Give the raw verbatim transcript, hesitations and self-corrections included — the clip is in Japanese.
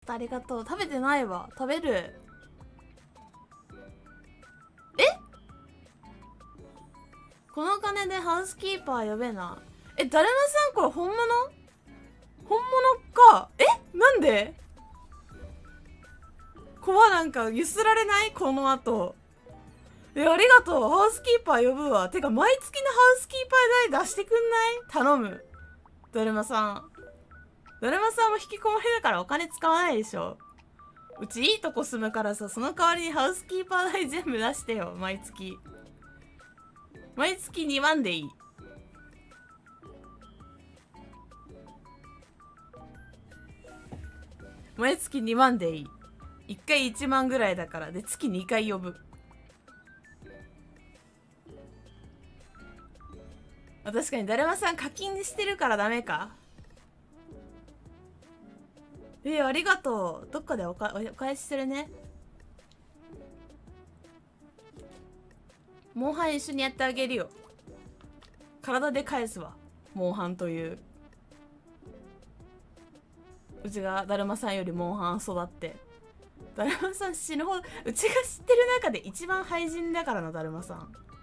ありがとう。食べてないわ。食べる。え、この金でハウスキーパー呼べな。え、だるまさんこれ本物？本物か。え、なんで？コバなんかゆすられない？この後。え、ありがとう。ハウスキーパー呼ぶわ。てか、毎月のハウスキーパー代出してくんない？頼む。だるまさん。だるまさんも引きこもりだからお金使わないでしょ。うちいいとこ住むからさ、その代わりにハウスキーパー代全部出してよ。毎月。毎月にまんでいい。毎月にまんでいい。いっかいいちまんぐらいだから。で、月にかい呼ぶ。確かにだるまさん課金してるからダメか。えー、ありがとう。どっかでおかお返しするね。モンハン一緒にやってあげるよ。体で返すわ。モンハンという。うちがだるまさんよりモンハン育って。だるまさん死ぬほど、うちが知ってる中で一番廃人だからな、だるまさん。